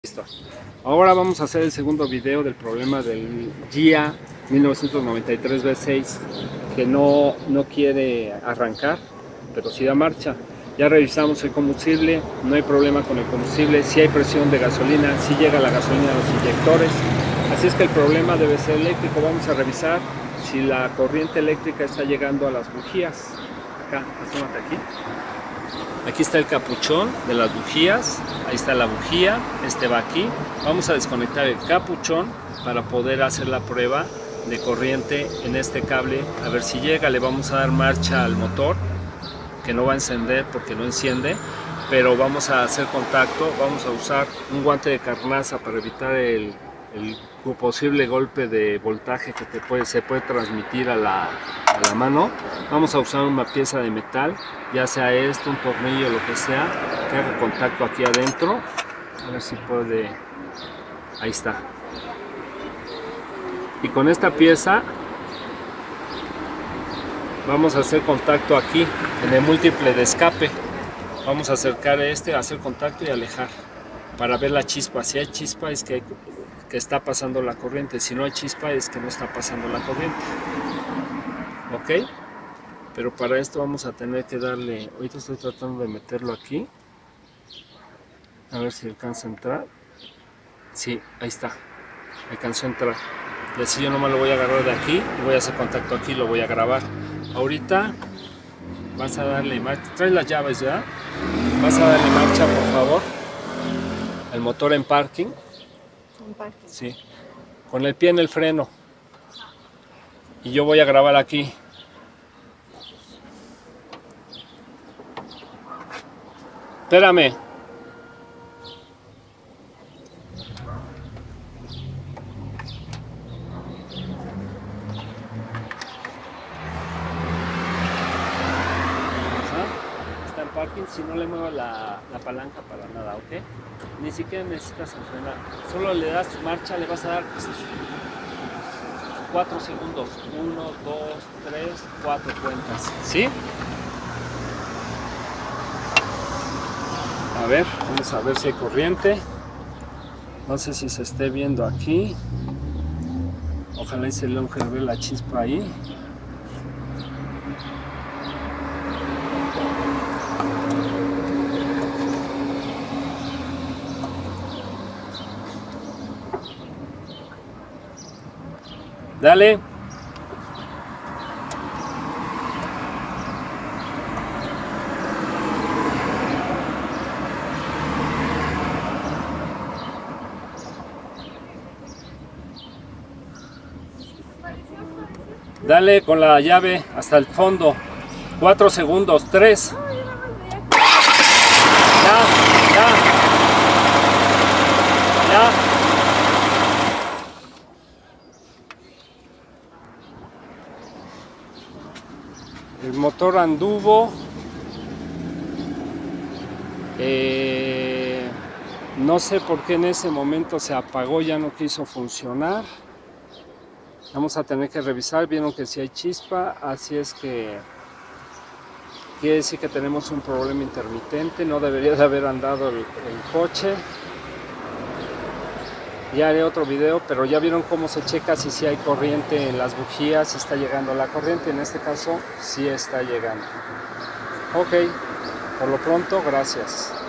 Listo. Ahora vamos a hacer el segundo video del problema del Ghia 1993 V6 que no quiere arrancar, pero sí da marcha. Ya revisamos el combustible, no hay problema con el combustible, sí hay presión de gasolina, sí llega la gasolina a los inyectores, así es que el problema debe ser eléctrico. Vamos a revisar si la corriente eléctrica está llegando a las bujías. Acá, asómate aquí. Aquí está el capuchón de las bujías, ahí está la bujía, este va aquí. Vamos a desconectar el capuchón para poder hacer la prueba de corriente en este cable, a ver si llega. Le vamos a dar marcha al motor, que no va a encender porque no enciende, pero vamos a hacer contacto. Vamos a usar un guante de carnaza para evitar el posible golpe de voltaje que se puede transmitir a la mano. Vamos a usar una pieza de metal, ya sea esto, un tornillo, lo que sea, que haga contacto aquí adentro. A ver si puede. Ahí está. Y con esta pieza vamos a hacer contacto aquí en el múltiple de escape. Vamos a acercar hacer contacto y alejar para ver la chispa. Si hay chispa es que está pasando la corriente, si no hay chispa es que no está pasando la corriente. Ok, pero para esto vamos a tener que darle, ahorita estoy tratando de meterlo aquí, a ver si alcanza a entrar. Sí, ahí está, alcanzó a entrar. Y así yo nomás lo voy a agarrar de aquí y voy a hacer contacto aquí, lo voy a grabar. Ahorita vas a darle marcha, trae las llaves ya, vas a darle marcha por favor, el motor en parking. Sí, con el pie en el freno, y yo voy a grabar aquí. Espérame. Está en parking, si no le muevo la palanca para nada, ¿ok? Ni siquiera necesitas frenar, solo le das marcha, le vas a dar 4 segundos, 1, 2, 3, 4 cuentas, ¿sí? A ver, vamos a ver si hay corriente. No sé si se esté viendo aquí. Ojalá y se logre ver la chispa ahí. Dale. Dale con la llave hasta el fondo. 4 segundos, 3. Ya. El motor anduvo. No sé por qué en ese momento se apagó, ya no quiso funcionar. Vamos a tener que revisar. Vieron que si hay chispa, así es que quiere decir que tenemos un problema intermitente. No debería de haber andado el coche. Ya haré otro video, pero ya vieron cómo se checa si hay corriente en las bujías, si está llegando la corriente. En este caso sí está llegando. Ok, por lo pronto, gracias.